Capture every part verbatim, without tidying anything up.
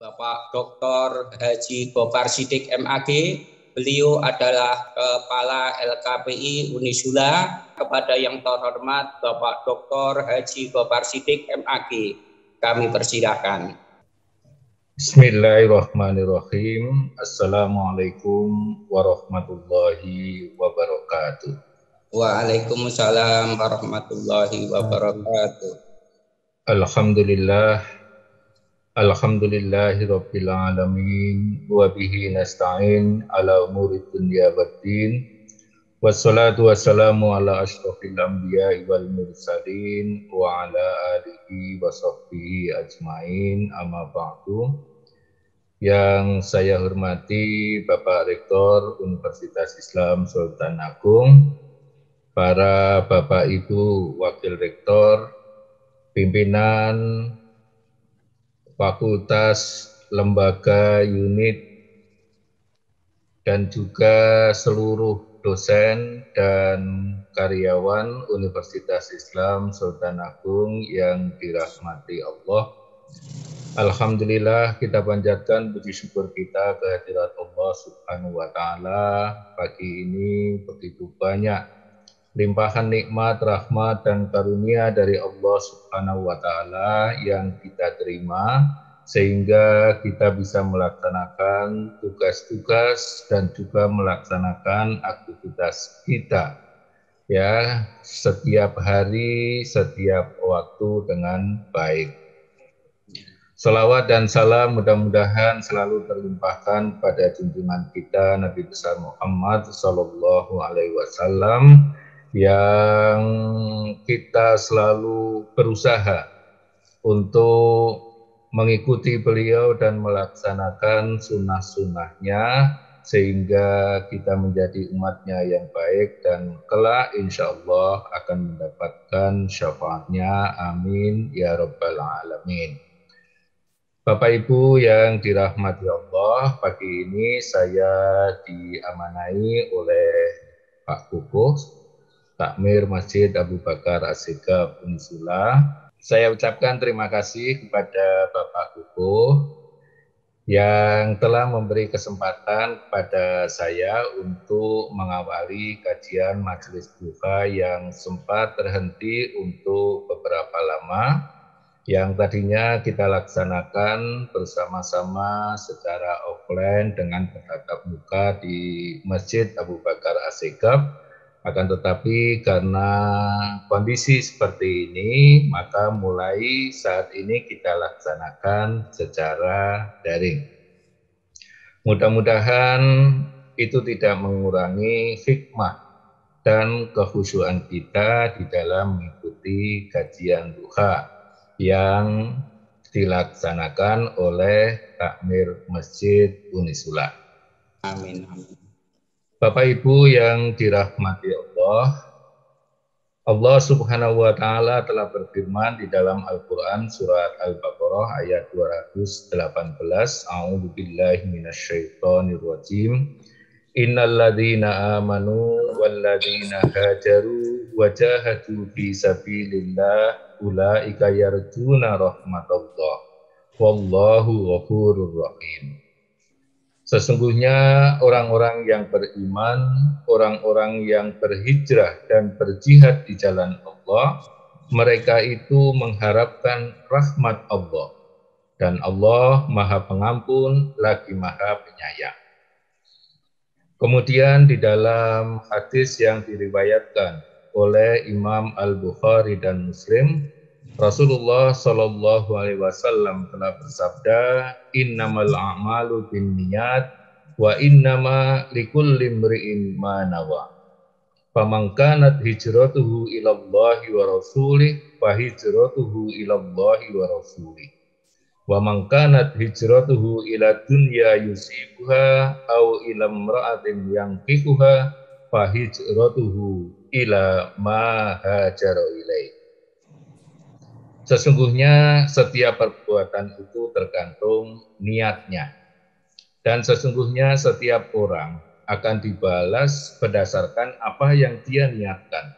Bapak Doktor Haji Gofar Siddiq M A G. Beliau adalah Kepala L K P I Unisula. Kepada yang terhormat Bapak Doktor Haji Gofar Siddiq M A G, kami persilahkan. Bismillahirrahmanirrahim. Assalamualaikum warahmatullahi wabarakatuh. Waalaikumsalam warahmatullahi wabarakatuh. Alhamdulillah. Alhamdulillahi rabbil alamin. Wa bihi nasta'in ala umuri dunya waddin. Wassalatu wassalamu ala asyrafil anbiya'i wal mursalin wa ala alihi wa sahbihi ajmain, amma ba'du. Yang saya hormati Bapak Rektor Universitas Islam Sultan Agung, para Bapak Ibu Wakil Rektor, pimpinan fakultas, lembaga, unit, dan juga seluruh dosen dan karyawan Universitas Islam Sultan Agung yang dirahmati Allah. Alhamdulillah, kita panjatkan puji syukur kita kehadirat Allah Subhanahu wa Ta'ala. Pagi ini begitu banyak limpahan nikmat, rahmat, dan karunia dari Allah Subhanahu wa Ta'ala yang kita terima, sehingga kita bisa melaksanakan tugas-tugas dan juga melaksanakan aktivitas kita ya setiap hari, setiap waktu dengan baik. Salawat dan salam mudah-mudahan selalu terlimpahkan pada junjungan kita Nabi besar Muhammad Sallallahu Alaihi Wasallam, yang kita selalu berusaha untuk mengikuti beliau dan melaksanakan sunnah-sunnahnya, sehingga kita menjadi umatnya yang baik dan kelak insya Allah akan mendapatkan syafaatnya. Amin ya rabbal alamin. Bapak Ibu yang dirahmati Allah, pagi ini saya diamanai oleh Pak Kukuh, Takmir Masjid Abu Bakar As-Sigaf Unisula. Saya ucapkan terima kasih kepada Bapak Kukuh yang telah memberi kesempatan kepada saya untuk mengawali kajian majelis duha yang sempat terhenti untuk beberapa lama, yang tadinya kita laksanakan bersama-sama secara offline dengan bertatap muka di Masjid Abu Bakar As-Sigaf. Akan tetapi karena kondisi seperti ini, maka mulai saat ini kita laksanakan secara daring. Mudah-mudahan itu tidak mengurangi hikmah dan kekhusyuan kita di dalam mengikuti kajian duha yang dilaksanakan oleh Takmir Masjid Unisula. Amin, amin. Bapak Ibu yang dirahmati Allah, Allah Subhanahu wa Ta'ala telah berfirman di dalam Al-Quran surat Al-Baqarah ayat dua ratus delapan belas. A'udzu billahi minasyaitonir rajim. Innal ladzina amanu wal ladzina hajaru wa jahadu fi sabilillah ulaika yarjuna rahmatallah wallahu ghafurur rahim. Sesungguhnya orang-orang yang beriman, orang-orang yang berhijrah dan berjihad di jalan Allah, mereka itu mengharapkan rahmat Allah. Dan Allah Maha Pengampun lagi Maha Penyayang. Kemudian di dalam hadis yang diriwayatkan oleh Imam Al-Bukhari dan Muslim, Rasulullah Shallallahu Alaihi Wasallam telah bersabda, innamal a'malu binniyat wa innama likulli imri'in ma nawa. Faman kanat hijratuhu ilallahi wa rasulih fa hijratuhu ilallahi wa rasulih. Wa man kanat hijratuhu ila dunya yusibuha aw ila imra'atin yankihuha fa hijratuhu ila ma hajara ilaih. Sesungguhnya setiap perbuatan itu tergantung niatnya. Dan sesungguhnya setiap orang akan dibalas berdasarkan apa yang dia niatkan.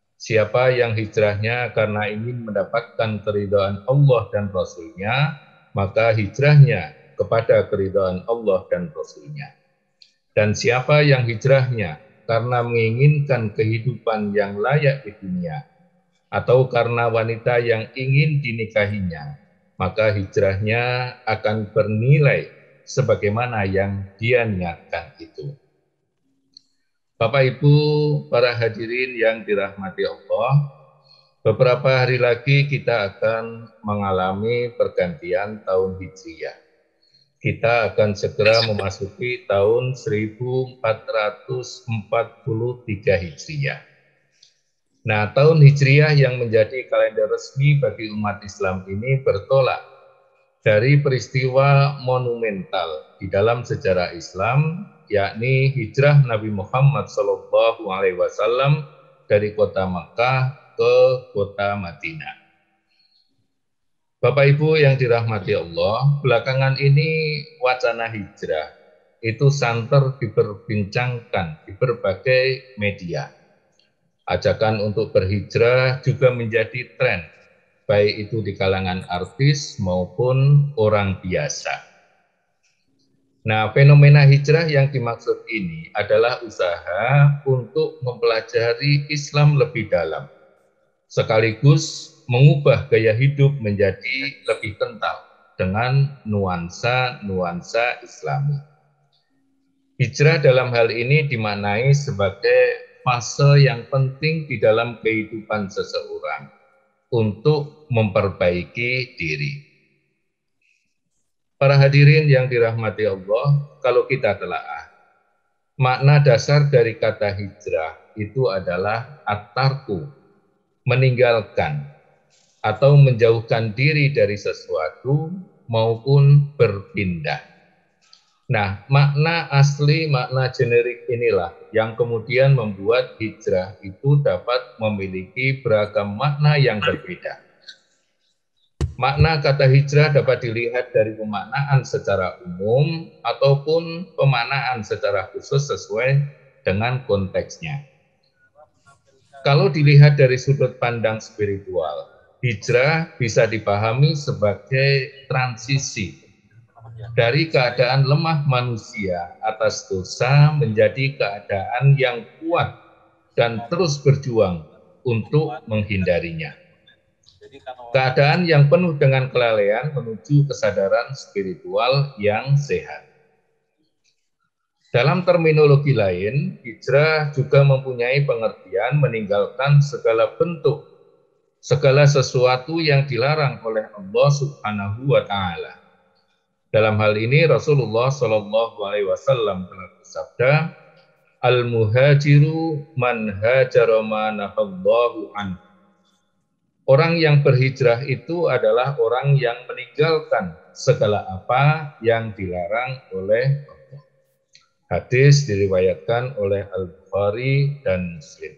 Siapa yang hijrahnya karena ingin mendapatkan keridhaan Allah dan Rasul-Nya, maka hijrahnya kepada keridhaan Allah dan Rasul-Nya. Dan siapa yang hijrahnya karena menginginkan kehidupan yang layak di dunia, atau karena wanita yang ingin dinikahinya, maka hijrahnya akan bernilai sebagaimana yang dia niatkan itu. Bapak Ibu, para hadirin yang dirahmati Allah, beberapa hari lagi kita akan mengalami pergantian tahun Hijriah. Kita akan segera memasuki tahun seribu empat ratus empat puluh tiga Hijriah. Nah, tahun Hijriah yang menjadi kalender resmi bagi umat Islam ini bertolak dari peristiwa monumental di dalam sejarah Islam, yakni hijrah Nabi Muhammad shallallahu alaihi wasallam dari kota Makkah ke kota Madinah. Bapak Ibu yang dirahmati Allah, belakangan ini wacana hijrah itu santer diperbincangkan di berbagai media. Ajakan untuk berhijrah juga menjadi tren, baik itu di kalangan artis maupun orang biasa. Nah, fenomena hijrah yang dimaksud ini adalah usaha untuk mempelajari Islam lebih dalam, sekaligus mengubah gaya hidup menjadi lebih kental dengan nuansa-nuansa Islami. Hijrah dalam hal ini dimaknai sebagai fase yang penting di dalam kehidupan seseorang untuk memperbaiki diri. Para hadirin yang dirahmati Allah, kalau kita telaah, makna dasar dari kata hijrah itu adalah at-tarku, meninggalkan atau menjauhkan diri dari sesuatu maupun berpindah. Nah, makna asli, makna generik inilah yang kemudian membuat hijrah itu dapat memiliki beragam makna yang berbeda. Makna kata hijrah dapat dilihat dari pemaknaan secara umum ataupun pemaknaan secara khusus sesuai dengan konteksnya. Kalau dilihat dari sudut pandang spiritual, hijrah bisa dipahami sebagai transisi dari keadaan lemah manusia atas dosa menjadi keadaan yang kuat dan terus berjuang untuk menghindarinya. Keadaan yang penuh dengan kelalaian menuju kesadaran spiritual yang sehat. Dalam terminologi lain, hijrah juga mempunyai pengertian meninggalkan segala bentuk, segala sesuatu yang dilarang oleh Allah Subhanahu wa Ta'ala. Dalam hal ini Rasulullah Shallallahu Alaihi Wasallam telah bersabda, "Al-muhajiru man hajara ma nahallahu anhu." Orang yang berhijrah itu adalah orang yang meninggalkan segala apa yang dilarang oleh Allah. Hadis diriwayatkan oleh Al-Bukhari dan Muslim.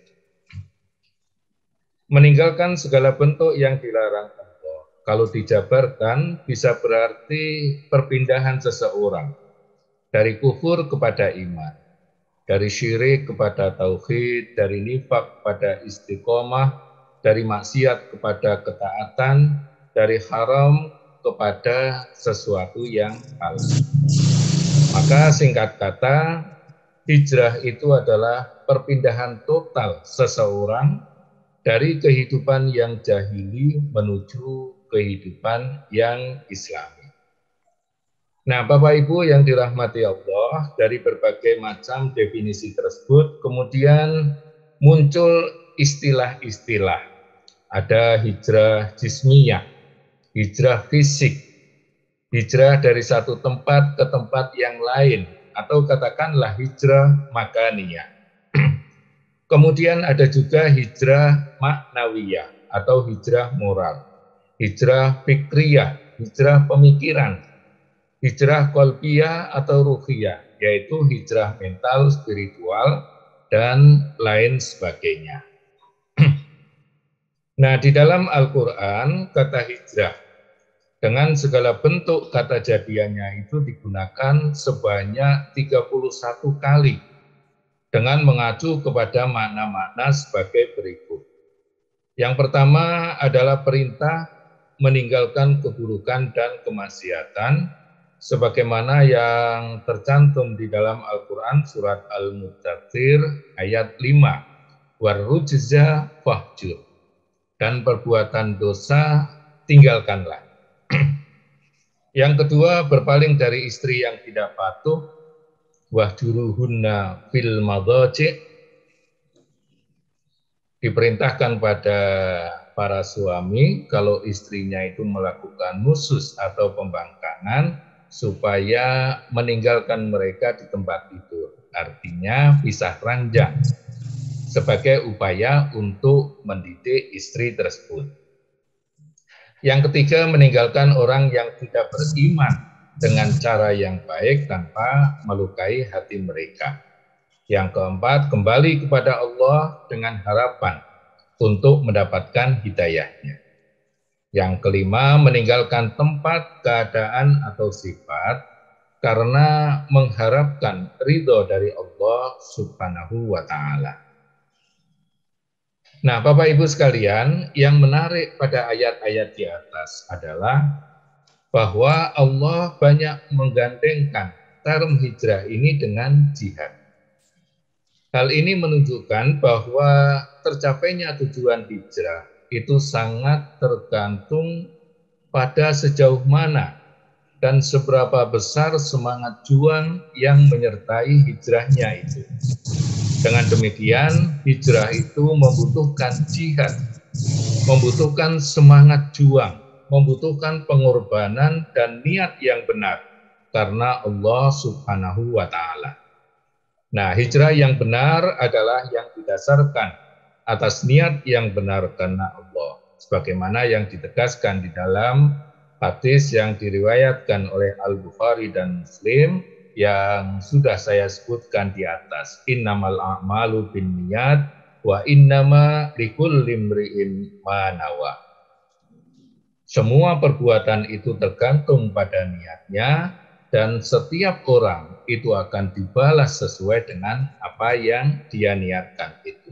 Meninggalkan segala bentuk yang dilarang Allah, kalau dijabarkan bisa berarti perpindahan seseorang dari kufur kepada iman, dari syirik kepada tauhid, dari nifak kepada istiqomah, dari maksiat kepada ketaatan, dari haram kepada sesuatu yang halal. Maka singkat kata, hijrah itu adalah perpindahan total seseorang dari kehidupan yang jahili menuju kehidupan yang islami. Nah, Bapak Ibu yang dirahmati Allah, dari berbagai macam definisi tersebut kemudian muncul istilah-istilah. Ada hijrah jismiyah, hijrah fisik, hijrah dari satu tempat ke tempat yang lain, atau katakanlah hijrah makaniyah. Kemudian ada juga hijrah maknawiyah atau hijrah moral, hijrah fikriyah, hijrah pemikiran, hijrah qalbiyah atau ruhiyah, yaitu hijrah mental, spiritual, dan lain sebagainya. Nah, di dalam Al-Quran, kata hijrah dengan segala bentuk kata jadiannya itu digunakan sebanyak tiga puluh satu kali dengan mengacu kepada makna-makna sebagai berikut. Yang pertama adalah perintah meninggalkan keburukan dan kemaksiatan sebagaimana yang tercantum di dalam Al-Qur'an surat Al-Mudzatsir ayat lima, warrujza fahjur, dan perbuatan dosa tinggalkanlah. Yang kedua, berpaling dari istri yang tidak patuh, wahjuruhunna fil madhaji, diperintahkan pada para suami kalau istrinya itu melakukan nusus atau pembangkangan supaya meninggalkan mereka di tempat tidur, artinya pisah ranjang sebagai upaya untuk mendidik istri tersebut. Yang ketiga, meninggalkan orang yang tidak beriman dengan cara yang baik tanpa melukai hati mereka. Yang keempat, kembali kepada Allah dengan harapan untuk mendapatkan hidayahnya. Yang kelima, meninggalkan tempat, keadaan, atau sifat karena mengharapkan ridho dari Allah Subhanahu wa Ta'ala. Nah, Bapak Ibu sekalian, yang menarik pada ayat-ayat di atas adalah bahwa Allah banyak menggandengkan term hijrah ini dengan jihad. Hal ini menunjukkan bahwa tercapainya tujuan hijrah itu sangat tergantung pada sejauh mana dan seberapa besar semangat juang yang menyertai hijrahnya itu. Dengan demikian, hijrah itu membutuhkan jihad, membutuhkan semangat juang, membutuhkan pengorbanan dan niat yang benar karena Allah Subhanahu wa Ta'ala. Nah, hijrah yang benar adalah yang didasarkan atas niat yang benar karena Allah, sebagaimana yang ditegaskan di dalam hadis yang diriwayatkan oleh Al-Bukhari dan Muslim yang sudah saya sebutkan di atas. Innamal a'malu binniyat wa innama likulli imri'in ma nawa. Semua perbuatan itu tergantung pada niatnya dan setiap orang itu akan dibalas sesuai dengan apa yang dia niatkan itu.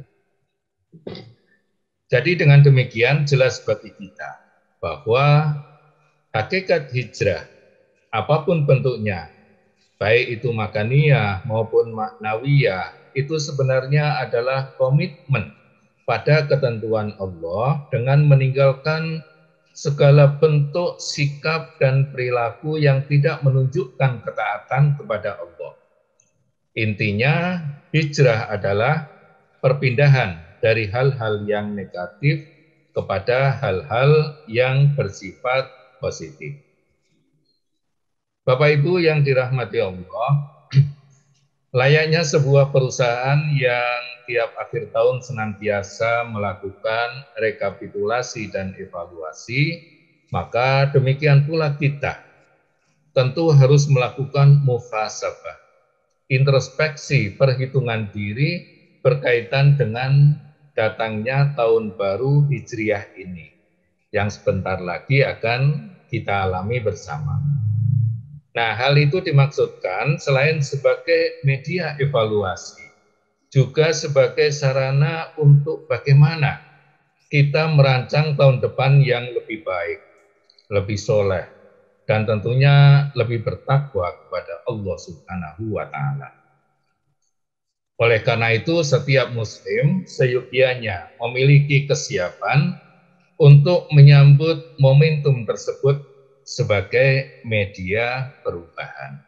Jadi dengan demikian jelas bagi kita bahwa hakikat hijrah apapun bentuknya, baik itu makaniyah maupun maknawiyah, itu sebenarnya adalah komitmen pada ketentuan Allah dengan meninggalkan segala bentuk sikap dan perilaku yang tidak menunjukkan ketaatan kepada Allah. Intinya, hijrah adalah perpindahan dari hal-hal yang negatif kepada hal-hal yang bersifat positif. Bapak Ibu yang dirahmati Allah, layaknya sebuah perusahaan yang tiap akhir tahun senantiasa melakukan rekapitulasi dan evaluasi, maka demikian pula kita tentu harus melakukan muhasabah, introspeksi perhitungan diri berkaitan dengan datangnya tahun baru Hijriah ini yang sebentar lagi akan kita alami bersama. Nah, hal itu dimaksudkan selain sebagai media evaluasi, juga sebagai sarana untuk bagaimana kita merancang tahun depan yang lebih baik, lebih soleh, dan tentunya lebih bertakwa kepada Allah Subhanahu wa Ta'ala. Oleh karena itu, setiap muslim seyogyanya memiliki kesiapan untuk menyambut momentum tersebut sebagai media perubahan.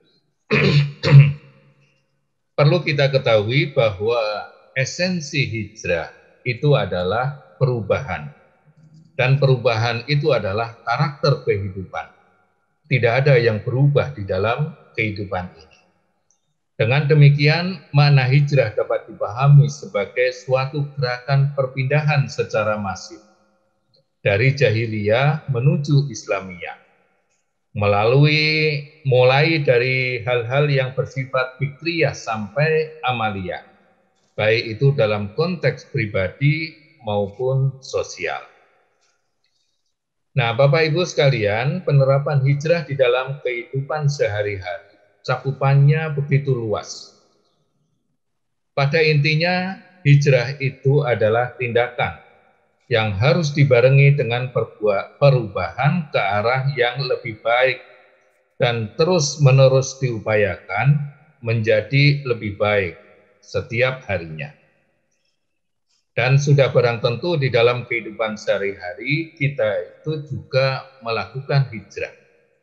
Perlu kita ketahui bahwa esensi hijrah itu adalah perubahan. Dan perubahan itu adalah karakter kehidupan. Tidak ada yang berubah di dalam kehidupan ini. Dengan demikian, makna hijrah dapat dipahami sebagai suatu gerakan perpindahan secara masif dari jahiliyah menuju Islamiyah, melalui mulai dari hal-hal yang bersifat fikriyah sampai amaliyah, baik itu dalam konteks pribadi maupun sosial. Nah, Bapak Ibu sekalian, penerapan hijrah di dalam kehidupan sehari-hari cakupannya begitu luas. Pada intinya, hijrah itu adalah tindakan yang harus dibarengi dengan perubahan ke arah yang lebih baik dan terus-menerus diupayakan menjadi lebih baik setiap harinya. Dan sudah barang tentu di dalam kehidupan sehari-hari kita itu juga melakukan hijrah.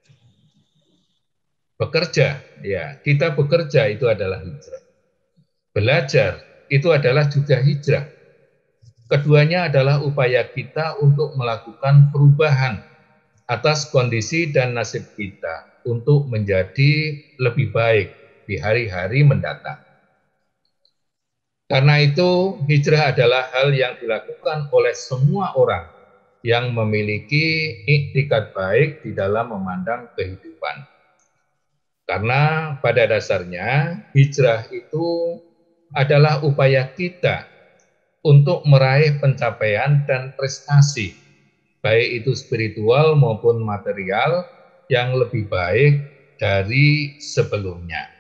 Bekerja, ya kita bekerja itu adalah hijrah. Belajar itu adalah juga hijrah. Keduanya adalah upaya kita untuk melakukan perubahan atas kondisi dan nasib kita untuk menjadi lebih baik di hari-hari mendatang. Karena itu, hijrah adalah hal yang dilakukan oleh semua orang yang memiliki iktikad baik di dalam memandang kehidupan. Karena pada dasarnya, hijrah itu adalah upaya kita untuk meraih pencapaian dan prestasi, baik itu spiritual maupun material, yang lebih baik dari sebelumnya.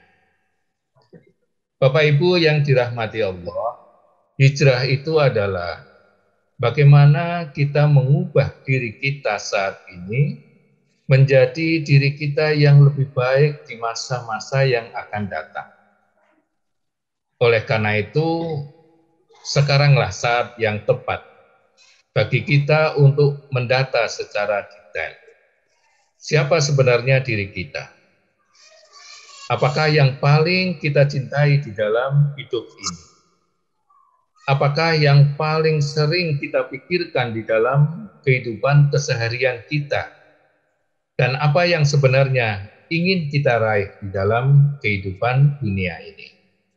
Bapak Ibu yang dirahmati Allah, hijrah itu adalah bagaimana kita mengubah diri kita saat ini menjadi diri kita yang lebih baik di masa-masa yang akan datang. Oleh karena itu, sekaranglah saat yang tepat bagi kita untuk mendata secara detail. Siapa sebenarnya diri kita? Apakah yang paling kita cintai di dalam hidup ini? Apakah yang paling sering kita pikirkan di dalam kehidupan keseharian kita? Dan apa yang sebenarnya ingin kita raih di dalam kehidupan dunia ini?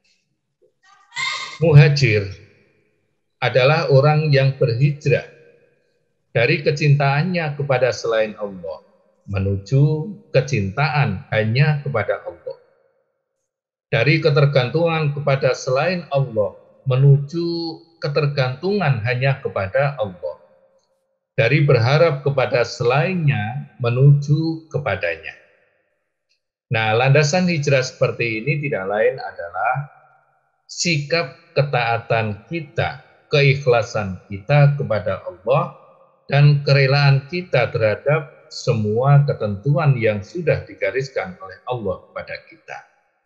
Muhajir adalah orang yang berhijrah dari kecintaannya kepada selain Allah menuju kecintaan hanya kepada Allah. Dari ketergantungan kepada selain Allah menuju ketergantungan hanya kepada Allah. Dari berharap kepada selainnya menuju kepadanya. Nah, landasan hijrah seperti ini tidak lain adalah sikap ketaatan kita, keikhlasan kita kepada Allah, dan kerelaan kita terhadap semua ketentuan yang sudah digariskan oleh Allah pada kita.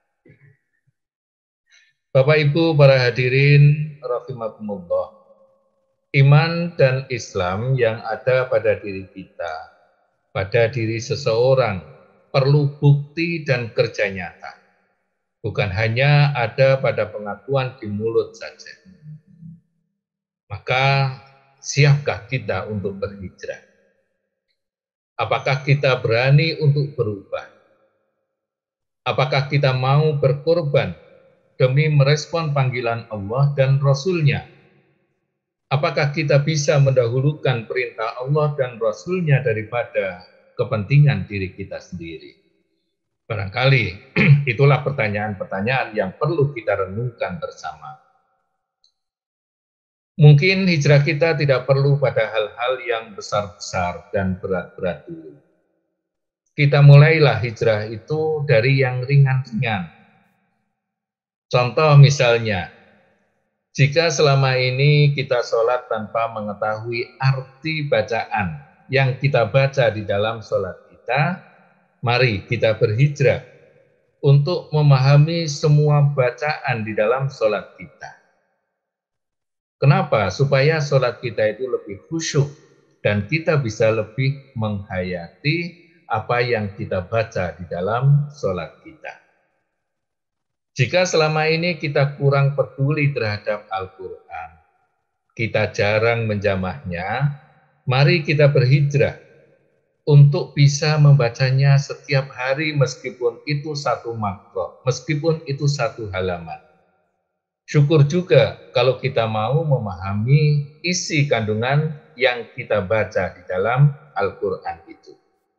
Bapak Ibu para hadirin rahimakumullah, iman dan Islam yang ada pada diri kita, pada diri seseorang, perlu bukti dan kerja nyata. Bukan hanya ada pada pengakuan di mulut saja. Maka siapkah kita untuk berhijrah? Apakah kita berani untuk berubah? Apakah kita mau berkorban demi merespon panggilan Allah dan Rasul-Nya? Apakah kita bisa mendahulukan perintah Allah dan Rasul-Nya daripada kepentingan diri kita sendiri? Barangkali itulah pertanyaan-pertanyaan yang perlu kita renungkan bersama. Mungkin hijrah kita tidak perlu pada hal-hal yang besar-besar dan berat-berat dulu. Kita mulailah hijrah itu dari yang ringan-ringan. Contoh misalnya, jika selama ini kita sholat tanpa mengetahui arti bacaan yang kita baca di dalam sholat kita, mari kita berhijrah untuk memahami semua bacaan di dalam sholat kita. Kenapa? Supaya sholat kita itu lebih khusyuk dan kita bisa lebih menghayati apa yang kita baca di dalam sholat kita. Jika selama ini kita kurang peduli terhadap Al-Quran, kita jarang menjamahnya, mari kita berhijrah untuk bisa membacanya setiap hari meskipun itu satu makro, meskipun itu satu halaman. Syukur juga kalau kita mau memahami isi kandungan yang kita baca di dalam Al-Quran itu.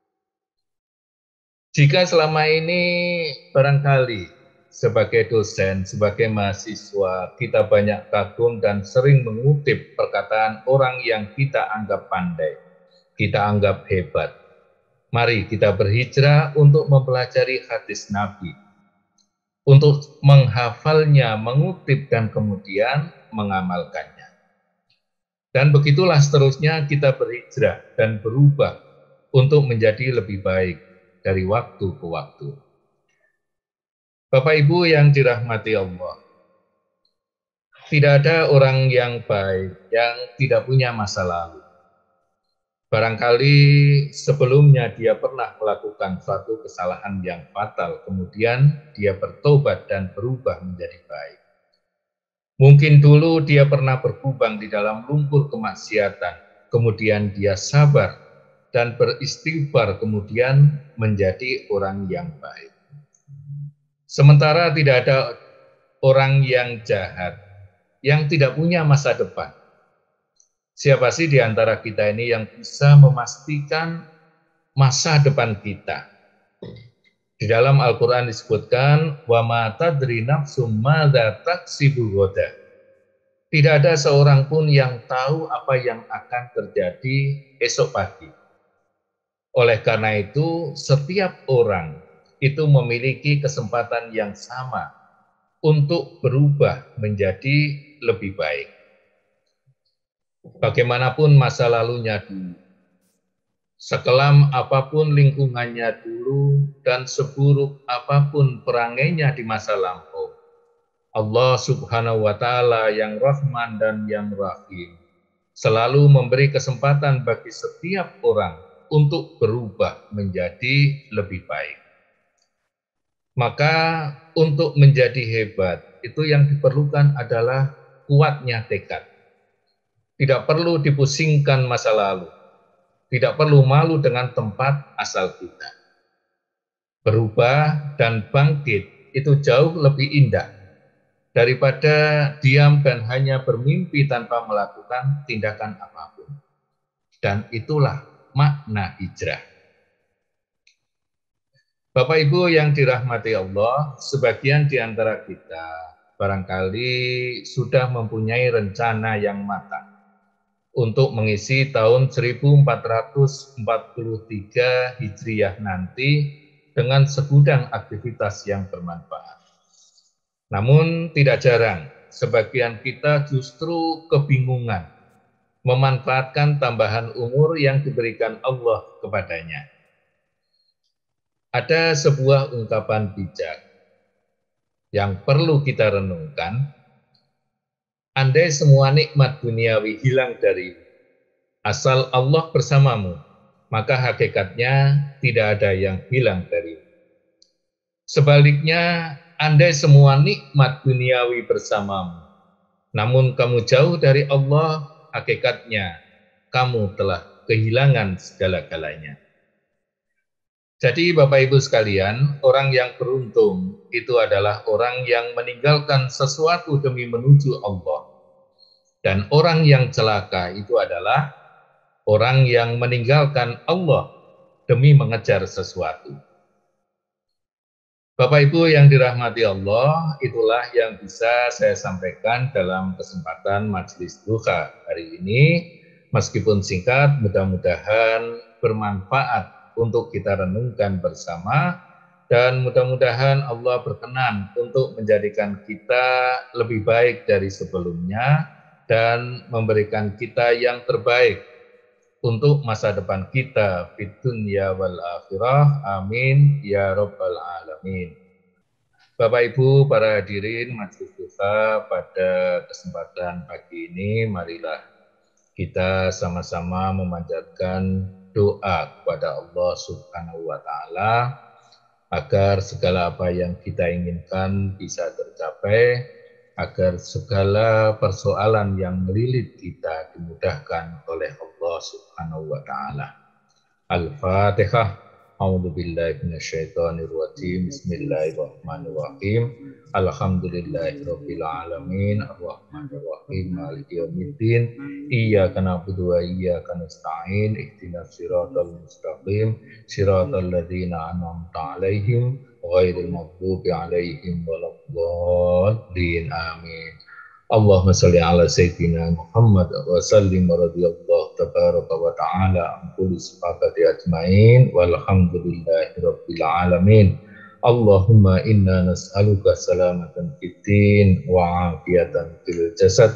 Jika selama ini barangkali sebagai dosen, sebagai mahasiswa, kita banyak kagum dan sering mengutip perkataan orang yang kita anggap pandai, kita anggap hebat. Mari kita berhijrah untuk mempelajari hadis Nabi, untuk menghafalnya, mengutip, dan kemudian mengamalkannya. Dan begitulah seterusnya kita berhijrah dan berubah untuk menjadi lebih baik dari waktu ke waktu. Bapak Ibu yang dirahmati Allah, tidak ada orang yang baik yang tidak punya masa lalu. Barangkali sebelumnya dia pernah melakukan suatu kesalahan yang fatal, kemudian dia bertobat dan berubah menjadi baik. Mungkin dulu dia pernah berkubang di dalam lumpur kemaksiatan, kemudian dia sabar dan beristighfar, kemudian menjadi orang yang baik. Sementara tidak ada orang yang jahat, yang tidak punya masa depan. Siapa sih di antara kita ini yang bisa memastikan masa depan kita? Di dalam Al-Quran disebutkan, wa ma tadri nafsum madza taksibu ghadan. Tidak ada seorang pun yang tahu apa yang akan terjadi esok pagi. Oleh karena itu, setiap orang itu memiliki kesempatan yang sama untuk berubah menjadi lebih baik. Bagaimanapun masa lalunya dulu, sekelam apapun lingkungannya dulu, dan seburuk apapun perangainya di masa lampau, Allah Subhanahu wa Ta'ala yang Rahman dan yang Rahim selalu memberi kesempatan bagi setiap orang untuk berubah menjadi lebih baik. Maka untuk menjadi hebat, itu yang diperlukan adalah kuatnya tekad. Tidak perlu dipusingkan masa lalu. Tidak perlu malu dengan tempat asal kita. Berubah dan bangkit itu jauh lebih indah daripada diam dan hanya bermimpi tanpa melakukan tindakan apapun. Dan itulah makna hijrah. Bapak Ibu yang dirahmati Allah, sebagian di antara kita barangkali sudah mempunyai rencana yang matang untuk mengisi tahun seribu empat ratus empat puluh tiga Hijriah nanti dengan segudang aktivitas yang bermanfaat. Namun tidak jarang sebagian kita justru kebingungan memanfaatkan tambahan umur yang diberikan Allah kepadanya. Ada sebuah ungkapan bijak yang perlu kita renungkan. Andai semua nikmat duniawi hilang darimu, asal Allah bersamamu, maka hakikatnya tidak ada yang hilang darimu. Sebaliknya, andai semua nikmat duniawi bersamamu, namun kamu jauh dari Allah, hakikatnya kamu telah kehilangan segala-galanya. Jadi Bapak Ibu sekalian, orang yang beruntung itu adalah orang yang meninggalkan sesuatu demi menuju Allah. Dan orang yang celaka itu adalah orang yang meninggalkan Allah demi mengejar sesuatu. Bapak Ibu yang dirahmati Allah, itulah yang bisa saya sampaikan dalam kesempatan majelis duha hari ini. Meskipun singkat, mudah-mudahan bermanfaat untuk kita renungkan bersama, dan mudah-mudahan Allah berkenan untuk menjadikan kita lebih baik dari sebelumnya dan memberikan kita yang terbaik untuk masa depan kita di dunia wal akhirah. Amin ya rabbal alamin. Bapak Ibu para hadirin majelis duha, pada kesempatan pagi ini marilah kita sama-sama memanjatkan doa kepada Allah Subhanahu wa Ta'ala agar segala apa yang kita inginkan bisa tercapai, agar segala persoalan yang melilit kita dimudahkan oleh Allah Subhanahu wa Ta'ala. Al-Fatihah. A'udzu billahi minasyaitonir rajim. Bismillahirrahmanirrahim. Alhamdulillahirabbil alamin. Arrahmanir rahim. Maliki yaumiddin. Iyyaka na'budu wa iyyaka nasta'in. Ihdinas siratal mustaqim. Siratal ladzina an'amta 'alaihim ghairil maghdubi 'alaihim waladdallin. Amin. Allahumma shalli ala sayyidina Muhammad wa sallim radhiyallahu tabaraka wa ta'ala an kulli sahabati ajmain walhamdulillahi rabbil alamin. Allahumma inna nas'aluka salamatan fid din wa afiyatan fil jasad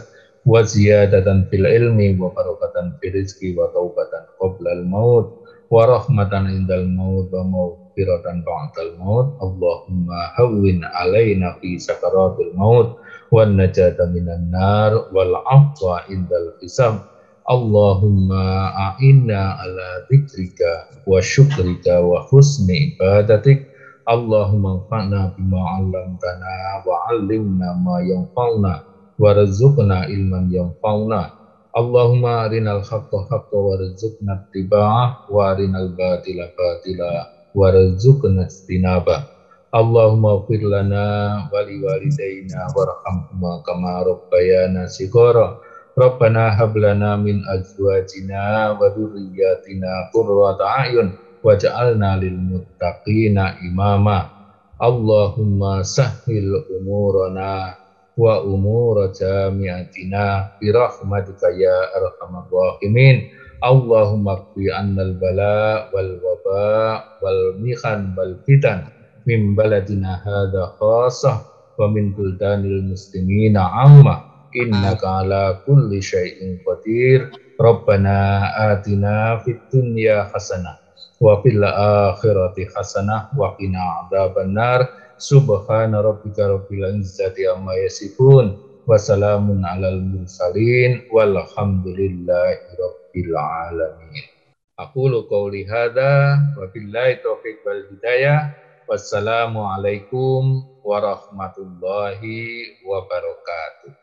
wa ziyadatan fil ilmi wa barakatan fil rizqi wa taubatan qabla al maut wa rahmatan indal maut wa maghfiratan ba'dal maut. Allahumma hawwin alaina fi sakaratil maut wan najata minan nar wal afwa indal hisab. Allahumma a'inna ala dzikrika wa syukrika wa husni ibadatik. Allahumma anfa'na bima 'allamtana wa 'allimna ma yanfa'una warzuqna ilman yanfa'una. Allahumma arinal haqqa haqqa warzuqna ittiba'ah wa arinal batila batila warzuqna istinabah. Allahumma ighfir lana wa liwalidayna warhamhuma kama rabbayana shighara. Rabbana hab lana min azwajina wa dhurriyyatina qurrata a'yun waj'alna lil muttaqina imama. Allahumma sahhil umurana wa umura jami'atina bi rahmatika ya arhamar rahimin. Allahumma qi annal bala wal waba wal mihan wal fitan min baladina hadza khassah wa min buldanil muslimina amma innaka ala kulli syai'in qadir. Rabbana atina fid dunya hasanah wa fil akhirati hasanah wa qina adzabannar. Subhana rabbika rabbil izzati amma yasifun wa salamun alal mursalin walhamdulillahi rabbil alamin. Aqulu qouli hadza wa billahi taufiq wal hidayah. Wassalamu alaikum warahmatullahi wabarakatuh.